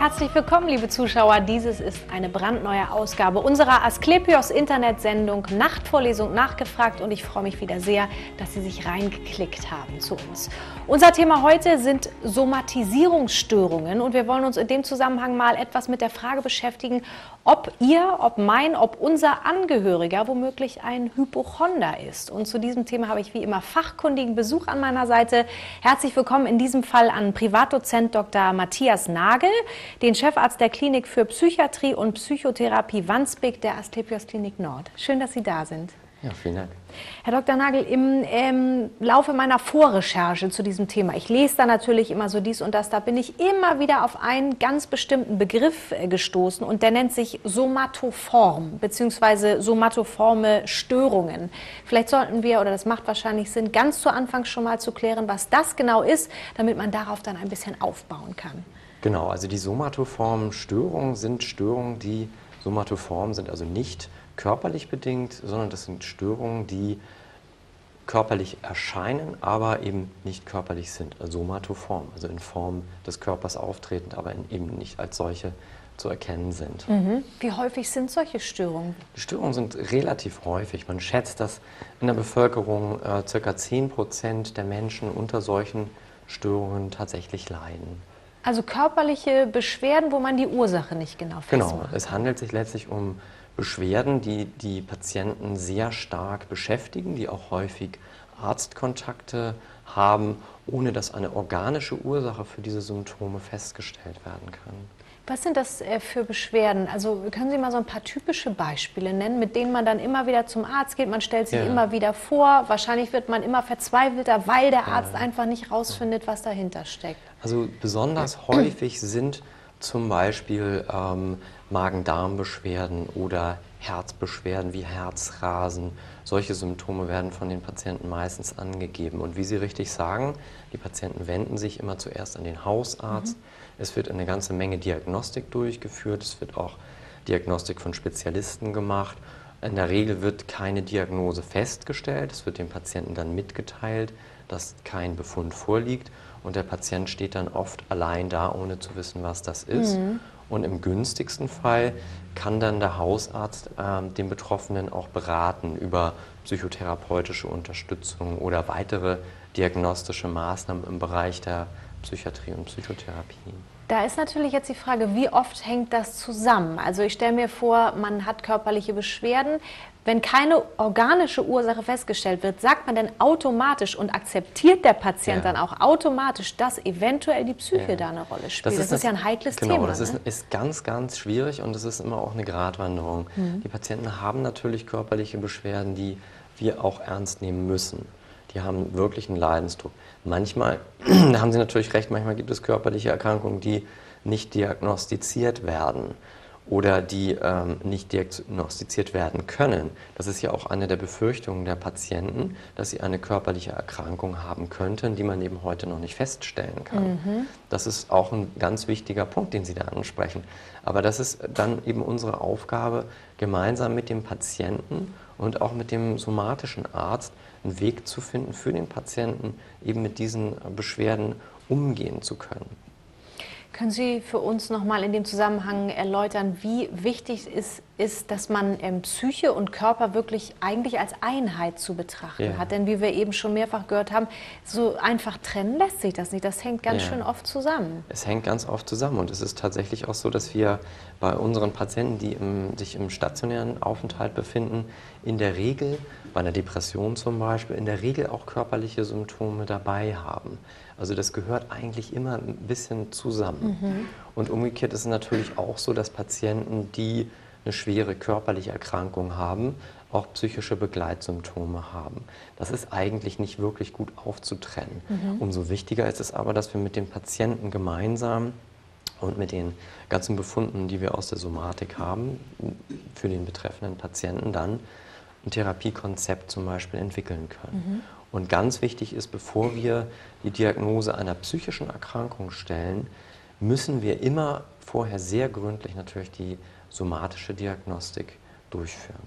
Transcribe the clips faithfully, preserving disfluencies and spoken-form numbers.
Herzlich willkommen, liebe Zuschauer. Dieses ist eine brandneue Ausgabe unserer Asklepios Internetsendung Nachtvorlesung nachgefragt und ich freue mich wieder sehr, dass Sie sich reingeklickt haben zu uns. Unser Thema heute sind Somatisierungsstörungen und wir wollen uns in dem Zusammenhang mal etwas mit der Frage beschäftigen, ob ihr, ob mein, ob unser Angehöriger womöglich ein Hypochonder ist. Und zu diesem Thema habe ich wie immer fachkundigen Besuch an meiner Seite. Herzlich willkommen in diesem Fall an Privatdozent Doktor Matthias Nagel, den Chefarzt der Klinik für Psychiatrie und Psychotherapie Wandsbek der Asklepios Klinik Nord. Schön, dass Sie da sind. Ja, vielen Dank. Herr Doktor Nagel, im ähm, Laufe meiner Vorrecherche zu diesem Thema, ich lese da natürlich immer so dies und das, da bin ich immer wieder auf einen ganz bestimmten Begriff äh, gestoßen und der nennt sich Somatoform bzw. somatoforme Störungen. Vielleicht sollten wir, oder das macht wahrscheinlich Sinn, ganz zu Anfang schon mal zu klären, was das genau ist, damit man darauf dann ein bisschen aufbauen kann. Genau, also die somatoformen Störungen sind Störungen, die somatoform sind, also nicht körperlich bedingt, sondern das sind Störungen, die körperlich erscheinen, aber eben nicht körperlich sind, also somatoform, also in Form des Körpers auftretend, aber in, eben nicht als solche zu erkennen sind. Mhm. Wie häufig sind solche Störungen? Die Störungen sind relativ häufig. Man schätzt, dass in der Bevölkerung äh, ca. zehn Prozent der Menschen unter solchen Störungen tatsächlich leiden. Also körperliche Beschwerden, wo man die Ursache nicht genau festmacht. Genau, es handelt sich letztlich um Beschwerden, die die Patienten sehr stark beschäftigen, die auch häufig Arztkontakte haben, ohne dass eine organische Ursache für diese Symptome festgestellt werden kann. Was sind das für Beschwerden? Also können Sie mal so ein paar typische Beispiele nennen, mit denen man dann immer wieder zum Arzt geht? Man stellt sich ja. immer wieder vor, wahrscheinlich wird man immer verzweifelter, weil der Arzt ja. einfach nicht rausfindet, was dahinter steckt. Also besonders häufig sind zum Beispiel ähm, Magen-Darm-Beschwerden oder Herzbeschwerden wie Herzrasen. Solche Symptome werden von den Patienten meistens angegeben. Und wie Sie richtig sagen, die Patienten wenden sich immer zuerst an den Hausarzt. Mhm. Es wird eine ganze Menge Diagnostik durchgeführt. Es wird auch Diagnostik von Spezialisten gemacht. In der Regel wird keine Diagnose festgestellt. Es wird dem Patienten dann mitgeteilt, dass kein Befund vorliegt. Und der Patient steht dann oft allein da, ohne zu wissen, was das ist. Mhm. Und im günstigsten Fall kann dann der Hausarzt äh, den Betroffenen auch beraten über psychotherapeutische Unterstützung oder weitere diagnostische Maßnahmen im Bereich der Psychiatrie und Psychotherapie. Da ist natürlich jetzt die Frage, wie oft hängt das zusammen? Also ich stelle mir vor, man hat körperliche Beschwerden. Wenn keine organische Ursache festgestellt wird, sagt man denn automatisch und akzeptiert der Patient ja. dann auch automatisch, dass eventuell die Psyche ja. da eine Rolle spielt? Das ist, das ist ja ein heikles genau, Thema. Genau, das ne? ist, ist ganz, ganz schwierig und es ist immer auch eine Gratwanderung. Mhm. Die Patienten haben natürlich körperliche Beschwerden, die wir auch ernst nehmen müssen. Die haben wirklich einen Leidensdruck. Manchmal, da haben Sie natürlich recht, manchmal gibt es körperliche Erkrankungen, die nicht diagnostiziert werden oder die ähm, nicht diagnostiziert werden können. Das ist ja auch eine der Befürchtungen der Patienten, dass sie eine körperliche Erkrankung haben könnten, die man eben heute noch nicht feststellen kann. Mhm. Das ist auch ein ganz wichtiger Punkt, den Sie da ansprechen. Aber das ist dann eben unsere Aufgabe, gemeinsam mit dem Patienten und auch mit dem somatischen Arzt einen Weg zu finden für den Patienten, eben mit diesen Beschwerden umgehen zu können. Können Sie für uns noch mal in dem Zusammenhang erläutern, wie wichtig es ist, dass man ähm, Psyche und Körper wirklich eigentlich als Einheit zu betrachten ja. hat? Denn wie wir eben schon mehrfach gehört haben, so einfach trennen lässt sich das nicht. Das hängt ganz ja. schön oft zusammen. Es hängt ganz oft zusammen und es ist tatsächlich auch so, dass wir bei unseren Patienten, die im, sich im stationären Aufenthalt befinden, in der Regel, bei einer Depression zum Beispiel, in der Regel auch körperliche Symptome dabei haben. Also das gehört eigentlich immer ein bisschen zusammen. Mhm. Und umgekehrt ist es natürlich auch so, dass Patienten, die eine schwere körperliche Erkrankung haben, auch psychische Begleitsymptome haben. Das ist eigentlich nicht wirklich gut aufzutrennen. Mhm. Umso wichtiger ist es aber, dass wir mit dem Patienten gemeinsam und mit den ganzen Befunden, die wir aus der Somatik haben, für den betreffenden Patienten dann ein Therapiekonzept zum Beispiel entwickeln können. Mhm. Und ganz wichtig ist, bevor wir die Diagnose einer psychischen Erkrankung stellen, müssen wir immer vorher sehr gründlich natürlich die somatische Diagnostik durchführen.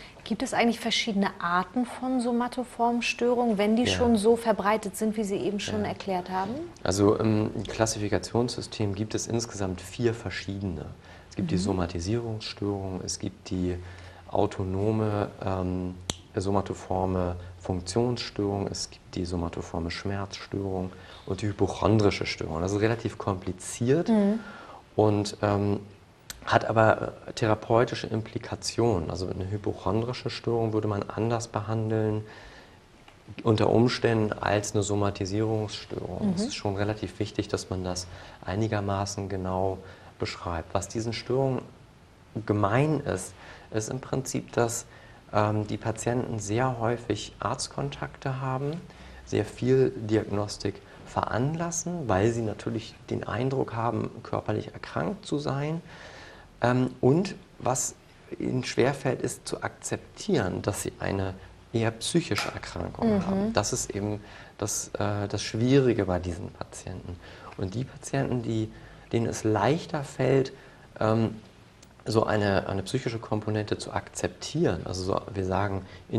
Gibt es eigentlich verschiedene Arten von somatoformen Störungen, wenn die Ja. schon so verbreitet sind, wie Sie eben schon Ja. erklärt haben? Also im Klassifikationssystem gibt es insgesamt vier verschiedene. Es gibt mhm. die Somatisierungsstörung, es gibt die autonome ähm, somatoforme Funktionsstörung, es gibt die somatoforme Schmerzstörung und die hypochondrische Störung. Das ist relativ kompliziert mhm. und ähm, hat aber therapeutische Implikationen. Also eine hypochondrische Störung würde man anders behandeln, unter Umständen als eine Somatisierungsstörung. Mhm. Es ist schon relativ wichtig, dass man das einigermaßen genau beschreibt. Was diesen Störungen gemein ist, ist im Prinzip, dass ähm, die Patienten sehr häufig Arztkontakte haben, sehr viel Diagnostik veranlassen, weil sie natürlich den Eindruck haben, körperlich erkrankt zu sein. Ähm, und was ihnen schwerfällt, ist zu akzeptieren, dass sie eine eher psychische Erkrankung mhm. haben. Das ist eben das, äh, das Schwierige bei diesen Patienten. Und die Patienten, die, denen es leichter fällt, ähm, so eine, eine psychische Komponente zu akzeptieren, also so, wir sagen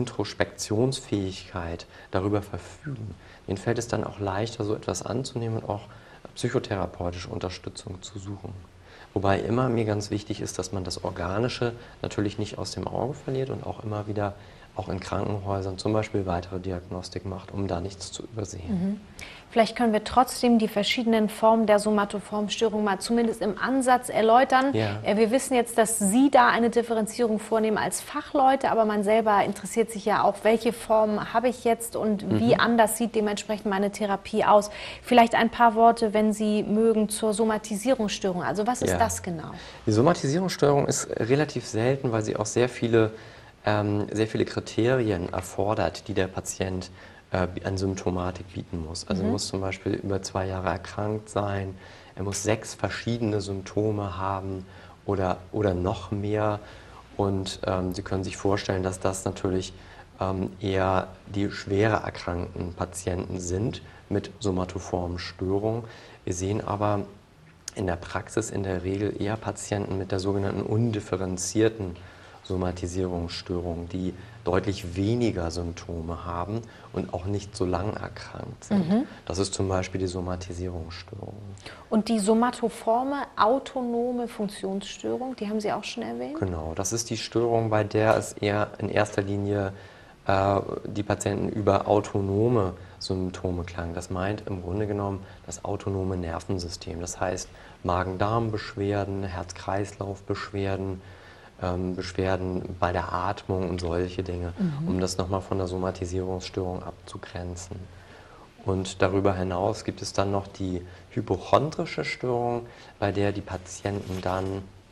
Introspektionsfähigkeit, darüber verfügen, denen fällt es dann auch leichter, so etwas anzunehmen und auch psychotherapeutische Unterstützung zu suchen. Wobei immer mir ganz wichtig ist, dass man das Organische natürlich nicht aus dem Auge verliert und auch immer wieder auch in Krankenhäusern zum Beispiel weitere Diagnostik macht, um da nichts zu übersehen. Mhm. Vielleicht können wir trotzdem die verschiedenen Formen der somatoformen Störung mal zumindest im Ansatz erläutern. Ja. Wir wissen jetzt, dass Sie da eine Differenzierung vornehmen als Fachleute, aber man selber interessiert sich ja auch, welche Form habe ich jetzt und mhm. wie anders sieht dementsprechend meine Therapie aus. Vielleicht ein paar Worte, wenn Sie mögen, zur Somatisierungsstörung. Also was ist Ja. das genau? Die Somatisierungsstörung ist relativ selten, weil sie auch sehr viele Ähm, sehr viele Kriterien erfordert, die der Patient äh, an Symptomatik bieten muss. Also mhm. er muss zum Beispiel über zwei Jahre erkrankt sein, er muss sechs verschiedene Symptome haben oder, oder noch mehr. Und ähm, Sie können sich vorstellen, dass das natürlich ähm, eher die schwerer erkrankten Patienten sind mit somatoformen Störungen. Wir sehen aber in der Praxis in der Regel eher Patienten mit der sogenannten undifferenzierten Somatisierungsstörungen, die deutlich weniger Symptome haben und auch nicht so lang erkrankt sind. Mhm. Das ist zum Beispiel die Somatisierungsstörung. Und die somatoforme autonome Funktionsstörung, die haben Sie auch schon erwähnt? Genau, das ist die Störung, bei der es eher in erster Linie äh, die Patienten über autonome Symptome klagen. Das meint im Grunde genommen das autonome Nervensystem. Das heißt Magen-Darm-Beschwerden, Herz-Kreislauf-Beschwerden, Ähm, Beschwerden bei der Atmung und solche Dinge, mhm. um das nochmal von der Somatisierungsstörung abzugrenzen. Und darüber hinaus gibt es dann noch die hypochondrische Störung, bei der die Patienten dann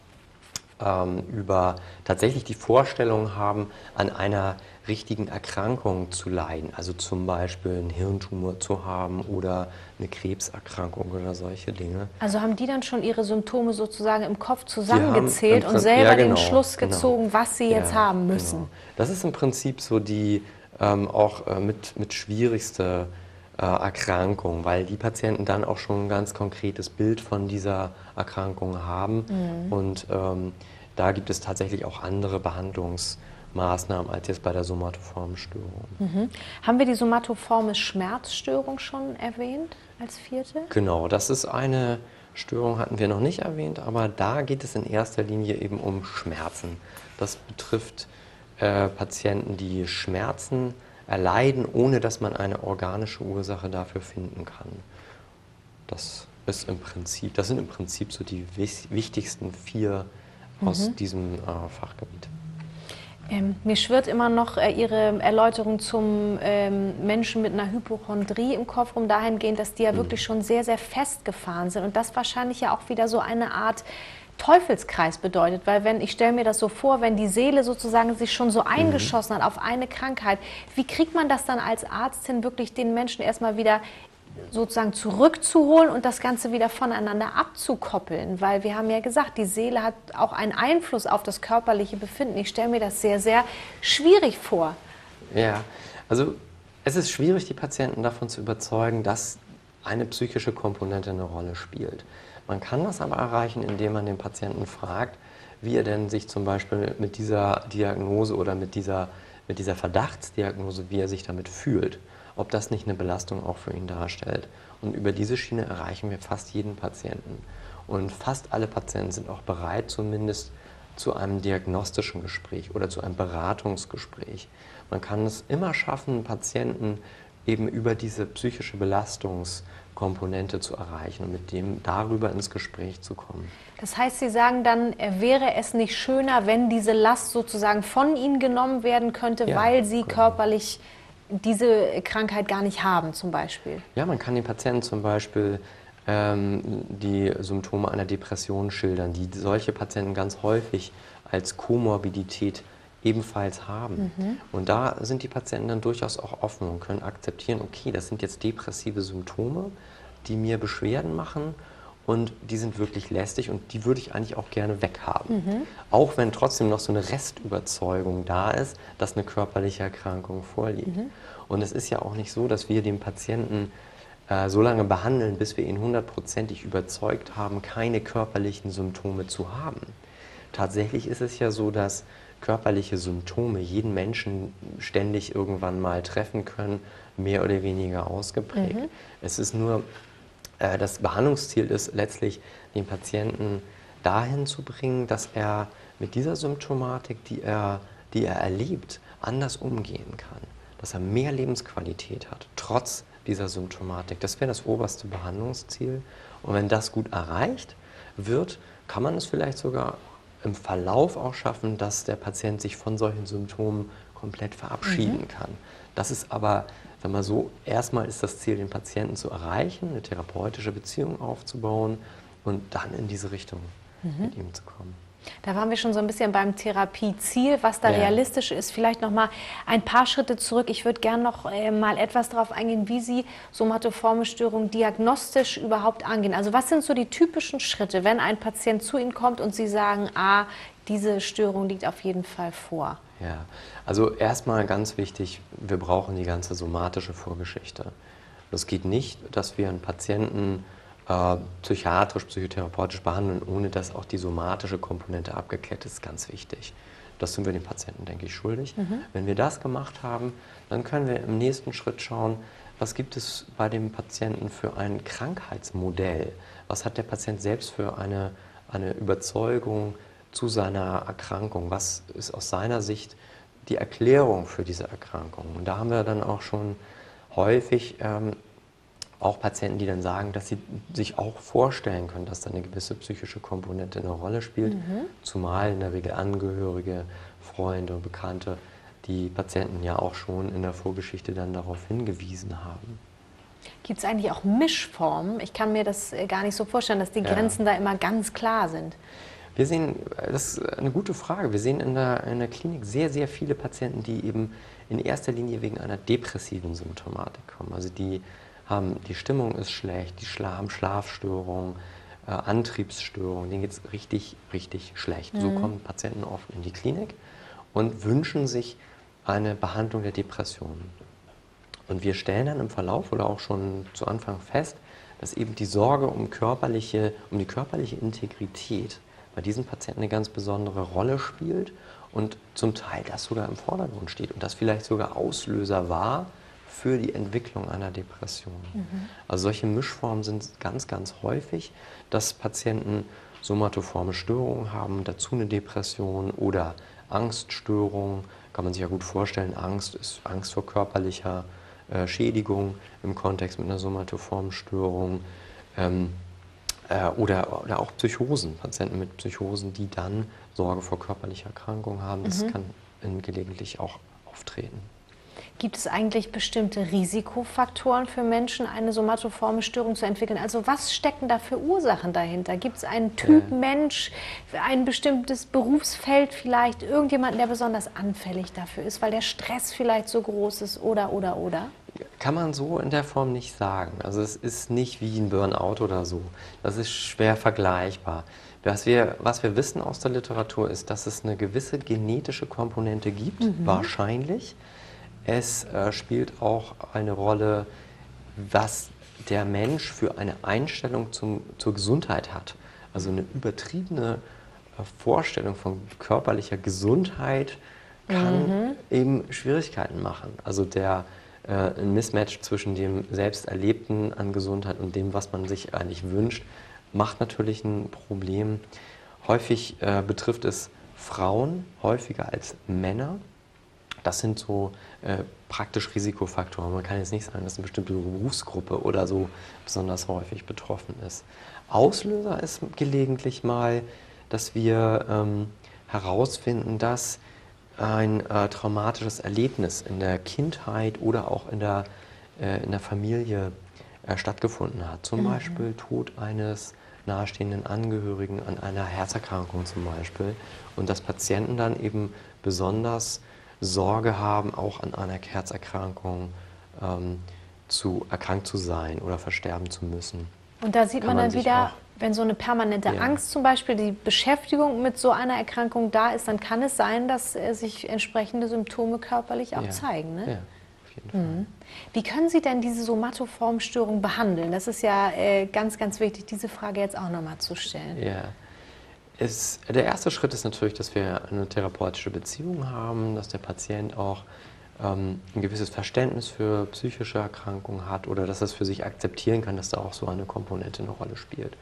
ähm, über tatsächlich die Vorstellung haben, an einer richtigen Erkrankung zu leiden, also zum Beispiel einen Hirntumor zu haben oder eine Krebserkrankung oder solche Dinge. Also haben die dann schon ihre Symptome sozusagen im Kopf zusammengezählt und Prinzip, selber ja, genau, den Schluss genau. gezogen, was sie jetzt ja, haben müssen? Genau. Das ist im Prinzip so die ähm, auch äh, mit, mit schwierigste äh, Erkrankung, weil die Patienten dann auch schon ein ganz konkretes Bild von dieser Erkrankung haben mhm. und ähm, da gibt es tatsächlich auch andere Behandlungsmaßnahmen als jetzt bei der somatoformen Störung. Mhm. Haben wir die somatoforme Schmerzstörung schon erwähnt als vierte? Genau, das ist eine Störung, hatten wir noch nicht erwähnt, aber da geht es in erster Linie eben um Schmerzen. Das betrifft äh, Patienten, die Schmerzen erleiden, ohne dass man eine organische Ursache dafür finden kann. Das ist im Prinzip, das sind im Prinzip so die wichtigsten vier aus mhm. diesem äh, Fachgebiet. Ähm, mir schwirrt immer noch äh, Ihre Erläuterung zum ähm, Menschen mit einer Hypochondrie im Kopf rum, dahingehend, dass die ja mhm. wirklich schon sehr, sehr festgefahren sind und das wahrscheinlich ja auch wieder so eine Art Teufelskreis bedeutet, weil wenn, ich stelle mir das so vor, wenn die Seele sozusagen sich schon so eingeschossen mhm. hat auf eine Krankheit, wie kriegt man das dann als Arztin wirklich den Menschen erstmal wieder sozusagen zurückzuholen und das Ganze wieder voneinander abzukoppeln, weil wir haben ja gesagt, die Seele hat auch einen Einfluss auf das körperliche Befinden. Ich stelle mir das sehr, sehr schwierig vor. Ja, also es ist schwierig, die Patienten davon zu überzeugen, dass eine psychische Komponente eine Rolle spielt. Man kann das aber erreichen, indem man den Patienten fragt, wie er denn sich zum Beispiel mit dieser Diagnose oder mit dieser, mit dieser Verdachtsdiagnose, wie er sich damit fühlt, ob das nicht eine Belastung auch für ihn darstellt. Und über diese Schiene erreichen wir fast jeden Patienten. Und fast alle Patienten sind auch bereit, zumindest zu einem diagnostischen Gespräch oder zu einem Beratungsgespräch. Man kann es immer schaffen, Patienten eben über diese psychische Belastungskomponente zu erreichen und mit dem darüber ins Gespräch zu kommen. Das heißt, Sie sagen dann, äh, wäre es nicht schöner, wenn diese Last sozusagen von Ihnen genommen werden könnte, Ja, weil Sie genau. körperlich diese Krankheit gar nicht haben, zum Beispiel? Ja, man kann den Patienten zum Beispiel ähm, die Symptome einer Depression schildern, die solche Patienten ganz häufig als Komorbidität ebenfalls haben. Mhm. Und da sind die Patienten dann durchaus auch offen und können akzeptieren, okay, das sind jetzt depressive Symptome, die mir Beschwerden machen und die sind wirklich lästig und die würde ich eigentlich auch gerne weghaben. Mhm. Auch wenn trotzdem noch so eine Restüberzeugung da ist, dass eine körperliche Erkrankung vorliegt. Mhm. Und es ist ja auch nicht so, dass wir den Patienten äh, so lange behandeln, bis wir ihn hundertprozentig überzeugt haben, keine körperlichen Symptome zu haben. Tatsächlich ist es ja so, dass körperliche Symptome jeden Menschen ständig irgendwann mal treffen können, mehr oder weniger ausgeprägt. Mhm. Es ist nur, äh, das Behandlungsziel ist letztlich, den Patienten dahin zu bringen, dass er mit dieser Symptomatik, die er, die er erlebt, anders umgehen kann. Dass er mehr Lebensqualität hat, trotz dieser Symptomatik. Das wäre das oberste Behandlungsziel. Und wenn das gut erreicht wird, kann man es vielleicht sogar im Verlauf auch schaffen, dass der Patient sich von solchen Symptomen komplett verabschieden mhm. kann. Das ist aber, sagen wir so, erstmal ist das Ziel, den Patienten zu erreichen, eine therapeutische Beziehung aufzubauen und dann in diese Richtung mhm. mit ihm zu kommen. Da waren wir schon so ein bisschen beim Therapieziel, was da ja. realistisch ist. Vielleicht noch mal ein paar Schritte zurück. Ich würde gerne noch äh, mal etwas darauf eingehen, wie Sie somatoforme Störungen diagnostisch überhaupt angehen. Also was sind so die typischen Schritte, wenn ein Patient zu Ihnen kommt und Sie sagen, ah, diese Störung liegt auf jeden Fall vor? Ja, also erstmal ganz wichtig, wir brauchen die ganze somatische Vorgeschichte. Es geht nicht, dass wir einen Patienten Äh, psychiatrisch, psychotherapeutisch behandeln, ohne dass auch die somatische Komponente abgeklärt ist, ganz wichtig. Das sind wir den Patienten, denke ich, schuldig. Mhm. Wenn wir das gemacht haben, dann können wir im nächsten Schritt schauen, was gibt es bei dem Patienten für ein Krankheitsmodell? Was hat der Patient selbst für eine, eine Überzeugung zu seiner Erkrankung? Was ist aus seiner Sicht die Erklärung für diese Erkrankung? Und da haben wir dann auch schon häufig ähm, auch Patienten, die dann sagen, dass sie sich auch vorstellen können, dass da eine gewisse psychische Komponente eine Rolle spielt, mhm. zumal in der Regel Angehörige, Freunde, Bekannte, die Patienten ja auch schon in der Vorgeschichte dann darauf hingewiesen haben. Gibt es eigentlich auch Mischformen? Ich kann mir das gar nicht so vorstellen, dass die Grenzen ja. da immer ganz klar sind. Wir sehen, das ist eine gute Frage, wir sehen in der, in der Klinik sehr, sehr viele Patienten, die eben in erster Linie wegen einer depressiven Symptomatik kommen. Also die haben, die Stimmung ist schlecht, die Schla haben Schlafstörungen, äh, Antriebsstörungen, denen geht es richtig, richtig schlecht. Mhm. So kommen Patienten oft in die Klinik und wünschen sich eine Behandlung der Depression. Und wir stellen dann im Verlauf oder auch schon zu Anfang fest, dass eben die Sorge um, körperliche, um die körperliche Integrität bei diesen Patienten eine ganz besondere Rolle spielt und zum Teil das sogar im Vordergrund steht und das vielleicht sogar Auslöser war für die Entwicklung einer Depression. Mhm. Also solche Mischformen sind ganz, ganz häufig, dass Patienten somatoforme Störungen haben, dazu eine Depression oder Angststörungen. Kann man sich ja gut vorstellen, Angst ist Angst vor körperlicher äh, Schädigung im Kontext mit einer somatoformen Störung. Ähm, äh, oder, oder auch Psychosen, Patienten mit Psychosen, die dann Sorge vor körperlicher Erkrankung haben. Das mhm. kann in, gelegentlich auch auftreten. Gibt es eigentlich bestimmte Risikofaktoren für Menschen, eine somatoforme Störung zu entwickeln? Also was stecken da für Ursachen dahinter? Gibt es einen Typ ja. Mensch, ein bestimmtes Berufsfeld vielleicht, irgendjemanden, der besonders anfällig dafür ist, weil der Stress vielleicht so groß ist oder, oder, oder? Kann man so in der Form nicht sagen. Also es ist nicht wie ein Burnout oder so. Das ist schwer vergleichbar. Was wir, was wir wissen aus der Literatur ist, dass es eine gewisse genetische Komponente gibt, mhm. wahrscheinlich. Es äh, spielt auch eine Rolle, was der Mensch für eine Einstellung zum, zur Gesundheit hat. Also eine übertriebene Vorstellung von körperlicher Gesundheit kann mhm. eben Schwierigkeiten machen. Also der äh, ein Mismatch zwischen dem Selbsterlebten an Gesundheit und dem, was man sich eigentlich wünscht, macht natürlich ein Problem. Häufig äh, betrifft es Frauen häufiger als Männer. Das sind so äh, praktisch Risikofaktoren. Man kann jetzt nicht sagen, dass eine bestimmte Berufsgruppe oder so besonders häufig betroffen ist. Auslöser ist gelegentlich mal, dass wir ähm, herausfinden, dass ein äh, traumatisches Erlebnis in der Kindheit oder auch in der, äh, in der Familie äh, stattgefunden hat. Zum mhm. Beispiel Tod eines nahestehenden Angehörigen an einer Herzerkrankung zum Beispiel. Und dass Patienten dann eben besonders Sorge haben, auch an einer Herzerkrankung ähm, zu erkrankt zu sein oder versterben zu müssen. Und da sieht man, man dann wieder, wenn so eine permanente ja. Angst zum Beispiel, die Beschäftigung mit so einer Erkrankung da ist, dann kann es sein, dass äh, sich entsprechende Symptome körperlich auch ja. zeigen. Ne? Ja, auf jeden Fall. Mhm. Wie können Sie denn diese Somatoformstörung behandeln? Das ist ja äh, ganz, ganz wichtig, diese Frage jetzt auch nochmal zu stellen. Ja. Es, der erste Schritt ist natürlich, dass wir eine therapeutische Beziehung haben, dass der Patient auch ähm, ein gewisses Verständnis für psychische Erkrankungen hat oder dass er es für sich akzeptieren kann, dass da auch so eine Komponente eine Rolle spielt.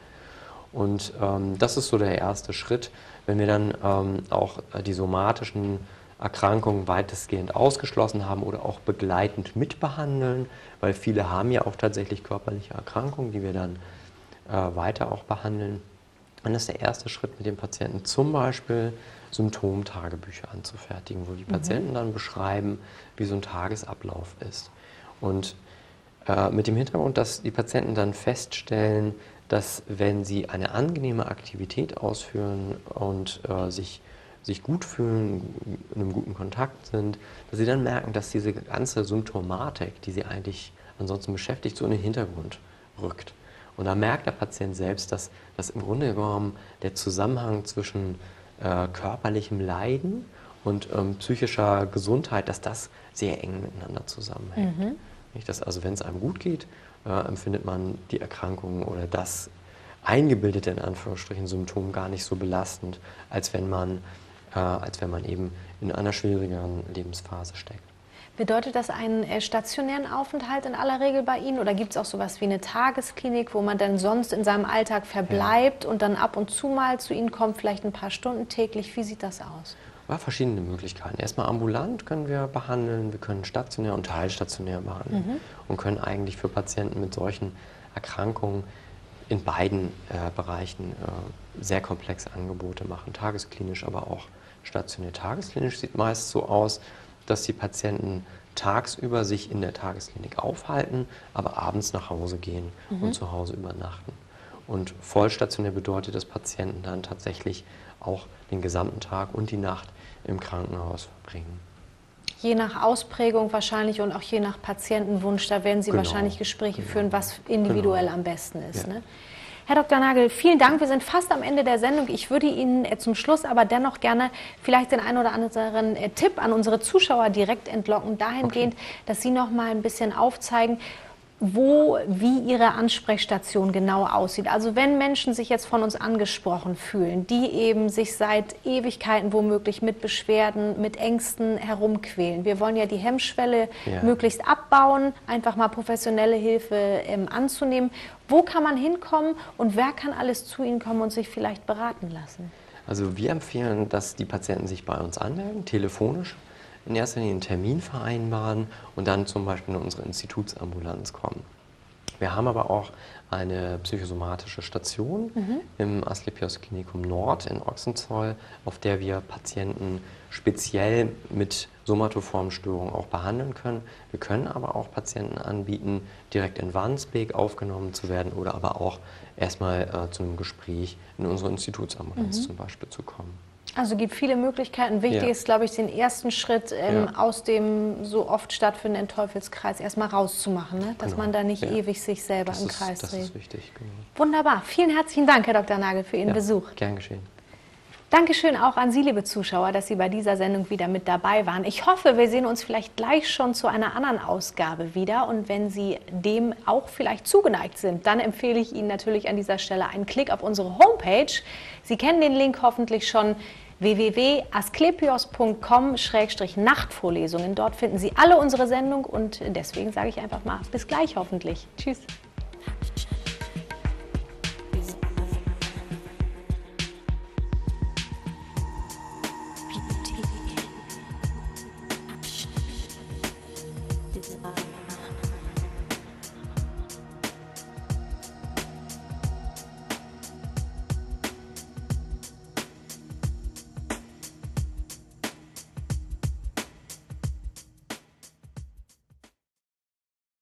Und ähm, das ist so der erste Schritt. Wenn wir dann ähm, auch die somatischen Erkrankungen weitestgehend ausgeschlossen haben oder auch begleitend mitbehandeln, weil viele haben ja auch tatsächlich körperliche Erkrankungen, die wir dann äh, weiter auch behandeln. Dann ist der erste Schritt mit dem Patienten zum Beispiel Symptomtagebücher anzufertigen, wo die mhm. Patienten dann beschreiben, wie so ein Tagesablauf ist. Und äh, mit dem Hintergrund, dass die Patienten dann feststellen, dass wenn sie eine angenehme Aktivität ausführen und äh, sich, sich gut fühlen, in einem guten Kontakt sind, dass sie dann merken, dass diese ganze Symptomatik, die sie eigentlich ansonsten beschäftigt, so in den Hintergrund rückt. Und da merkt der Patient selbst, dass, dass im Grunde genommen der Zusammenhang zwischen äh, körperlichem Leiden und ähm, psychischer Gesundheit, dass das sehr eng miteinander zusammenhängt. Mhm. Nicht, dass also wenn es einem gut geht, äh, empfindet man die Erkrankung oder das eingebildete in Anführungsstrichen Symptom gar nicht so belastend, als wenn man, äh, als wenn man eben in einer schwierigeren Lebensphase steckt. Bedeutet das einen äh, stationären Aufenthalt in aller Regel bei Ihnen oder gibt es auch sowas wie eine Tagesklinik, wo man dann sonst in seinem Alltag verbleibt ja. und dann ab und zu mal zu Ihnen kommt, vielleicht ein paar Stunden täglich? Wie sieht das aus? Ja, verschiedene Möglichkeiten. Erstmal ambulant können wir behandeln, wir können stationär und teilstationär behandeln mhm. und können eigentlich für Patienten mit solchen Erkrankungen in beiden äh, Bereichen äh, sehr komplexe Angebote machen, tagesklinisch, aber auch stationär. Tagesklinisch sieht meist so aus, dass die Patienten tagsüber sich in der Tagesklinik aufhalten, aber abends nach Hause gehen mhm. und zu Hause übernachten. Und vollstationär bedeutet, dass Patienten dann tatsächlich auch den gesamten Tag und die Nacht im Krankenhaus verbringen. Je nach Ausprägung wahrscheinlich und auch je nach Patientenwunsch, da werden Sie genau. wahrscheinlich Gespräche genau. führen, was individuell genau. am besten ist. Ja. Ne? Herr Doktor Nagel, vielen Dank. Wir sind fast am Ende der Sendung. Ich würde Ihnen zum Schluss aber dennoch gerne vielleicht den einen oder anderen Tipp an unsere Zuschauer direkt entlocken, dahingehend, okay. dass Sie noch mal ein bisschen aufzeigen, wo, wie Ihre Ansprechstation genau aussieht. Also wenn Menschen sich jetzt von uns angesprochen fühlen, die eben sich seit Ewigkeiten womöglich mit Beschwerden, mit Ängsten herumquälen. Wir wollen ja die Hemmschwelle ja. möglichst abbauen, einfach mal professionelle Hilfe ähm, anzunehmen. Wo kann man hinkommen und wer kann alles zu Ihnen kommen und sich vielleicht beraten lassen? Also wir empfehlen, dass die Patienten sich bei uns anmelden, telefonisch. In erster Linie einen Termin vereinbaren und dann zum Beispiel in unsere Institutsambulanz kommen. Wir haben aber auch eine psychosomatische Station mhm. im Asklepios Klinikum Nord in Ochsenzoll, auf der wir Patienten speziell mit Somatoformstörungen auch behandeln können. Wir können aber auch Patienten anbieten, direkt in Wandsbek aufgenommen zu werden oder aber auch erstmal äh, zu einem Gespräch in unsere Institutsambulanz mhm. zum Beispiel zu kommen. Also gibt viele Möglichkeiten. Wichtig ja. ist, glaube ich, den ersten Schritt ähm, ja. aus dem so oft stattfindenden Teufelskreis erstmal rauszumachen, ne? Dass genau. man da nicht ja. ewig sich selber das im ist, Kreis das dreht. Das ist wichtig, genau. Wunderbar. Vielen herzlichen Dank, Herr Doktor Nagel, für Ihren ja, Besuch. Gern geschehen. Dankeschön auch an Sie, liebe Zuschauer, dass Sie bei dieser Sendung wieder mit dabei waren. Ich hoffe, wir sehen uns vielleicht gleich schon zu einer anderen Ausgabe wieder. Und wenn Sie dem auch vielleicht zugeneigt sind, dann empfehle ich Ihnen natürlich an dieser Stelle einen Klick auf unsere Homepage. Sie kennen den Link hoffentlich schon, w w w punkt asklepios punkt com Schrägstrich Nachtvorlesungen. Dort finden Sie alle unsere Sendungen und deswegen sage ich einfach mal bis gleich hoffentlich. Tschüss.